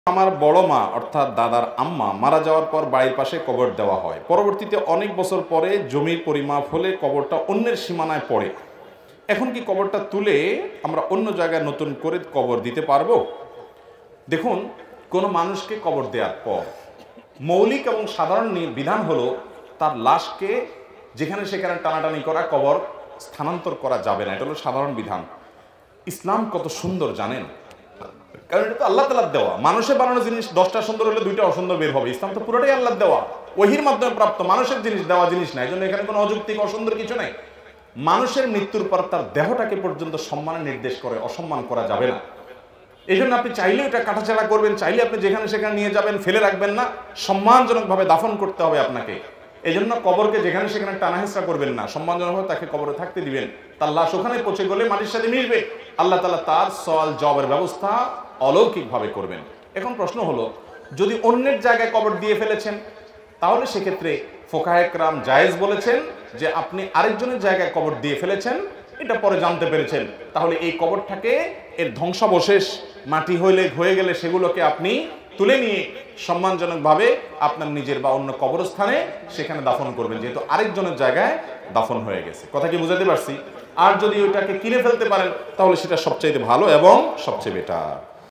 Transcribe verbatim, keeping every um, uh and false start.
আমার বড় মা অর্থাৎ দাদার আম্মা মারা যাওয়ার পর বাড়ির পাশে কবর দেওয়া হয়। পরবর্তীতে অনেক বছর পরে জমির পরিমাপ হলে কবরটা অন্যের সীমানায় পড়ে। এখন কি কবরটা তুলে আমরা অন্য জায়গায় নতুন করে কবর দিতে পারবো? দেখুন, কোনো মানুষকে কবর দেওয়ার পর মৌলিক এবং সাধারণ বিধান হলো তার লাশকে যেখানে সেখানে টানাটানি করা, কবর স্থানান্তর করা যাবে না। এটা হলো সাধারণ বিধান। ইসলাম কত সুন্দর জানেন, কারণ এটা তো আল্লাহ তাআলার দেওয়া। মানুষের বানানো জিনিস দশটা সুন্দর হলে দুইটা অসুন্দর বের হবে। ইসলাম তো পুরোটাই আল্লাহর দেওয়া, ওহীর মাধ্যমে প্রাপ্ত মানুষের জিনিস, দেওয়া জিনিস না। এই জন্য এখানে কোনো অযৌক্তিক অসুন্দর কিছু নেই। মানুষের মৃত্যুর পর তার দেহটাকে পর্যন্ত সম্মানের নির্দেশ করে, অসম্মান করা যাবে না। এই জন্য আপনি চাইলে এটা কাটাছেড়া করবেন, চাইলে আপনি যেখানে সেখানে নিয়ে যাবেন, ফেলে রাখবেন না। সম্মানজনকভাবে দাফন করতে হবে আপনাকে। এই জন্য কবরকে যেখানে সেখানে টানাহেঁচড়া করবেন না, সম্মানজনকভাবে তাকে কবরে থাকতে দিবেন। তার লাশ ওখানে পৌঁছে গেলে মাটির সাথে মিশবে, আল্লাহ তাআলা তার সওয়াল জবাবের ব্যবস্থা অলৌকিকভাবে করবেন। এখন প্রশ্ন হলো, যদি অন্যের জায়গায় কবর দিয়ে ফেলেছেন, তাহলে সেক্ষেত্রে ফুকাহে কেরাম জায়েজ বলেছেন যে আপনি আরেকজনের জায়গায় কবর দিয়ে ফেলেছেন, এটা পরে জানতে পেরেছেন, তাহলে এই কবরটাকে এর ধ্বংসাবশেষ মাটি হইলে হয়ে গেলে সেগুলোকে আপনি তুলে নিয়ে সম্মানজনকভাবে আপনার নিজের বা অন্য কবরস্থানে সেখানে দাফন করবেন, যেহেতু আরেকজনের জায়গায় দাফন হয়ে গেছে। কথা কি বুঝাতে পারছি? আর যদি ওইটাকে কিনে ফেলতে পারেন তাহলে সেটা সবচেয়ে ভালো এবং সবচেয়ে বেটার।